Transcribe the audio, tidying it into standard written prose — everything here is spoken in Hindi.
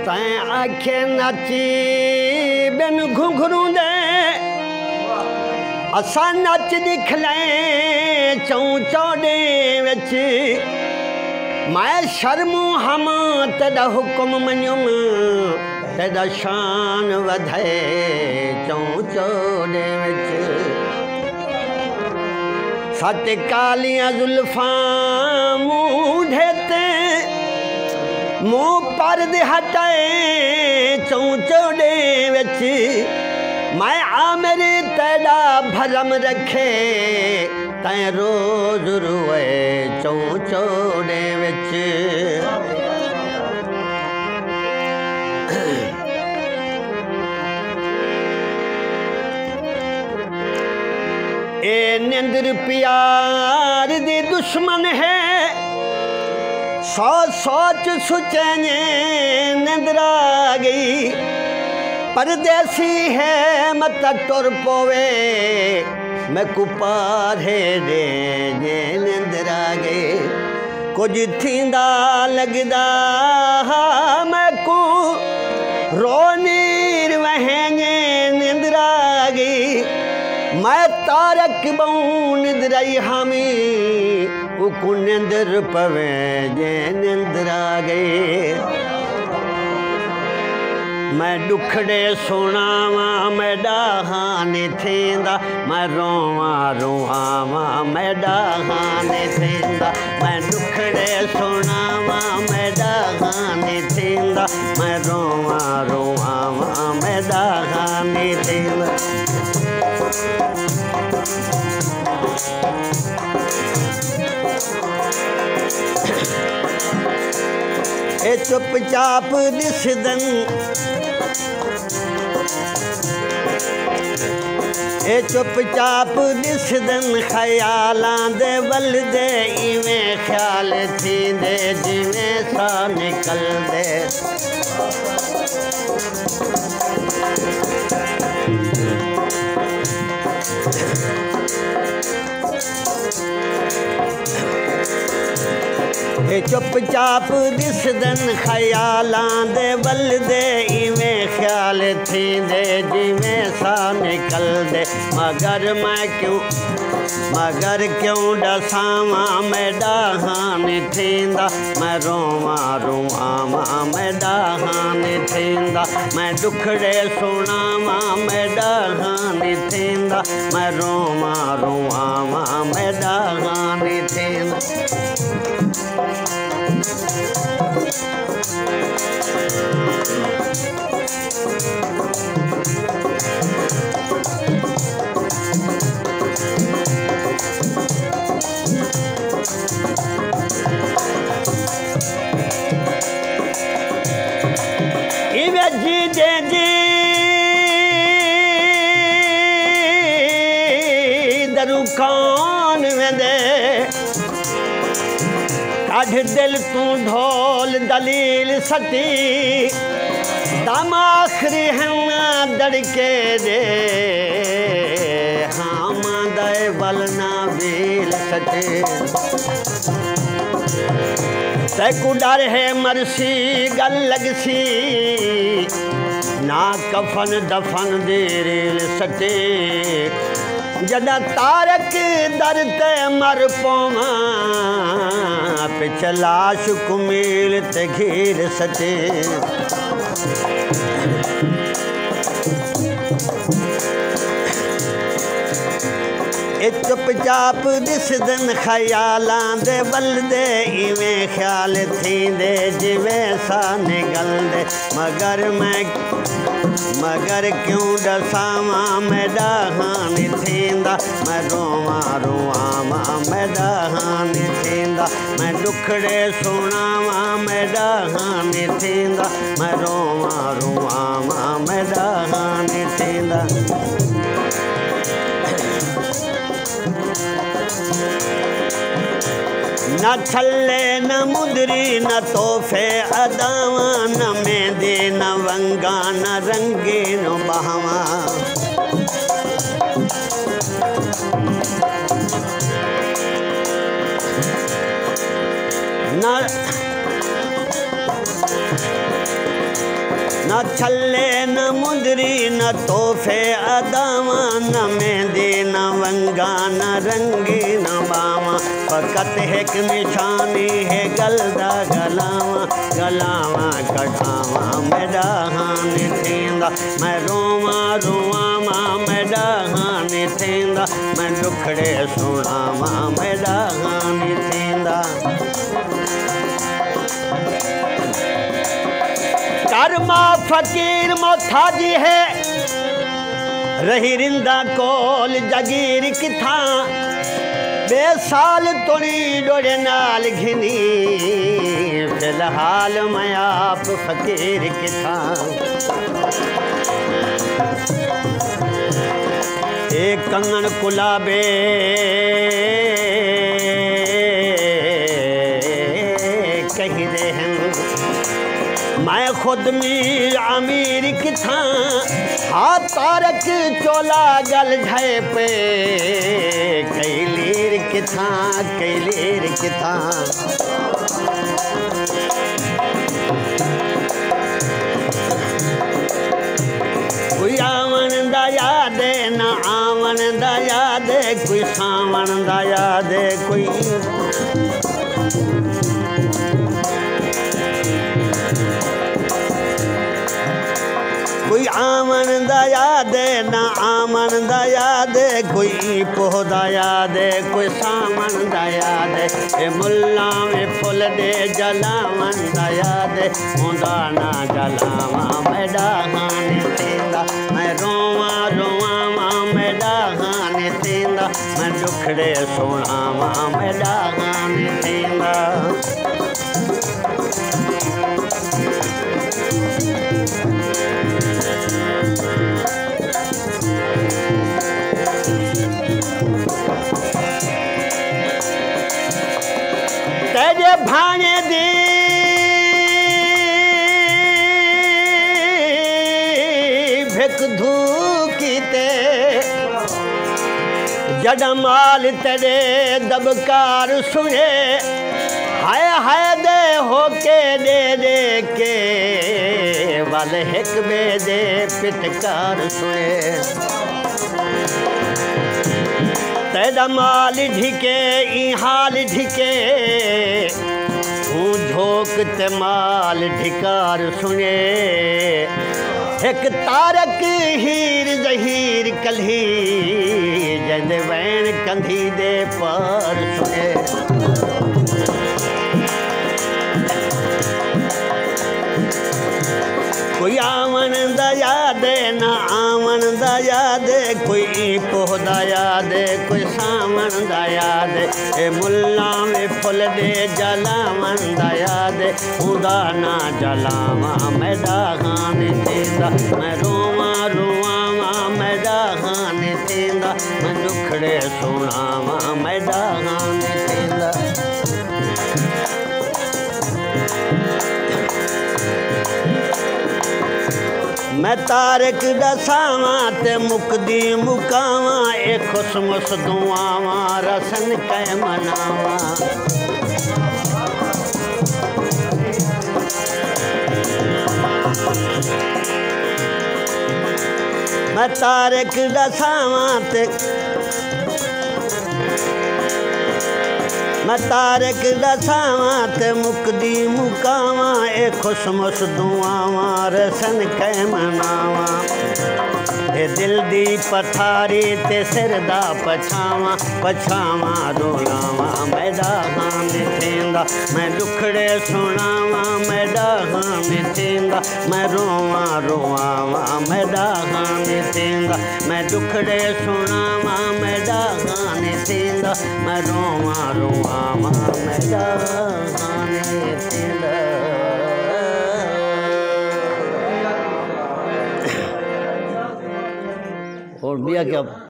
तैं आखे नची बिन घुंघरू दे असां नच दिखलें चौं चौड़े विच मैं शर्मू हम तेरा हुक्म मञुम तेरा शान वधे चौं चौड़े विच सत कालियां जुल्फां मूंढे ते मुँह पर्द हटाए चौं चौड़े विच मैं आमिर तेरा भरम रखे तैं रोज रोए चौं चौड़े विच ए निंद्र प्यार दी दुश्मन है सौ सोच सुचैने निंद्र आ गई परदेसी है मत टुर पोवे मैं कुपारे दे जे निंद्र आ गई कुछ थींदा लगदा मैं को रोनीर वहेंगे निंद्र आ गई मैं तारक बऊं निंद्रई हामी उकु निंद्र पवे जे निंद्र आ गई मैं दुखड़े सुनावा मैं डाहाने थींदा मैं रोवा रोहावा मैं डाहाने थींदा मैं दुखड़े सुनावा मैं डाहाने थींदा मैं रोवा रोहावा मैं डाहाने थींदा ए चुपचाप दिसदन ए चुपचाप दिसदन ख्यालां दे वल दे इवें ख्याल थींदे जिवें सा निकलदे ए चुपचाप दिसदन ख्यालां दे वल दे इवें ख्याल थींदे जिवें सा निकलदे मगर क्यों डसावा मैं डाहान थींदा मैं रोवा रोआवा मैं डाहान थींदा मैं दुखड़े सुनावा मैं डाहान थींदा मैं रोवा रोआवा मैं डाहान थींदा कौन वेंदे काढ़ दिल तू ढोल दलील सती दम आखरी हम दड़के दे हम दे बलना बेल सते तैकू डर है मरसी गल लगसी ना कफन दफन दे रेल सटे जदा तारक दर ते मर पोवा पिछलाश कुमील ते घेर सटे ए चुपचाप दिसदन ख्यालां दे वल दे इवें ख्याल थींदे जिवें सा निकलदे मगर क्यों डसावा मैं डाहान थींदा मैं रोवा रोआवा मैं डाहान थींदा मैं दुखड़े सुनावा मैं डाहान थींदा मैं रोवा रोआवा मैं डाहान थींदा न छल्ले न मुदरी न तोहफे अदावा न मेहंदी न वंगा न रंगीन बहवा न न तोहफ़े अदावा न मेहंदी न वंगा न रंगी न बावा फ़क़त हिक निशानी है गलदा गलावा गलावा कठावा मेरा हानि थींदा मैं रोवा रोवावा मेरा हानि थींदा मैं दुखड़े सुनावा मेरा हानि थींदा कर्मा फकीर मोथाजी है रही रिंदा कोल जगीर किथा बेसाल तुड़ी डोड़े नाल घिनी फिलहाल मैं आप फकीर किथा एक कंगन कुलाबे कही दे हैं मैं खुद मी अमीर किथा हाँ तारक चोला गल झाए पे कैलीर किथा कोई आवन दा याद न आवन दा याद कोई सावन दा याद कोई आमन दा याद ना आमन दा याद कोई पोह दा याद कोई सामन दा याद ए मुल्ला में फुल दे जलावन दा याद होंदा ना जलावा मेरा हानि थींदा मैं रोवा रोवावा मेरा हानि थींदा मैं दुखड़े सुनावा मेरा हानि थींदा तेरे भाने दी भिक धूकी ते जडमाल तेरे दबकार सुने हाय दे होके दे के वाल हिक बे दे पिटकार सुने तेरा माल ढिके ई हाल ढिके हूँ झोंक ते माल ढिकार सुने एक तारक हीर जहीर कल्ही जंद वैन कंधी दे पार सुने कोई आवन दा याद ना आवन दा याद कोई पोह दा याद कोई सावन दा याद ए मुल्ला में फुल दे जलावन दा याद उदा ना जलावा मेरा हानि थींदा मैं रोवा रोवावा मेरा हानि थींदा मैं दुखड़े सुनावा मेरा हानि थींदा मैं तारक दसावा ते मुकदी मुकावा ए खुशमस दुआवा रसन कै मनावा मैं तारक दसावा ते मैं तारक दसावा ते मुकदी मुकावा ए खुशमस दुआवा रसन कै मनावा ए दिल दी पथारी ते सिर दा पछावा पछावा रोलावा मेरा हानि थींदा मैं दुखड़े सुनावा मेरा हानि थींदा मैं रोवा रोवावा मेरा हानि थींदा मैं दुखड़े सुनावा मेरा हानि थींदा मैं रोवा रोवावा मेरा हानि थींदा और बिया क्या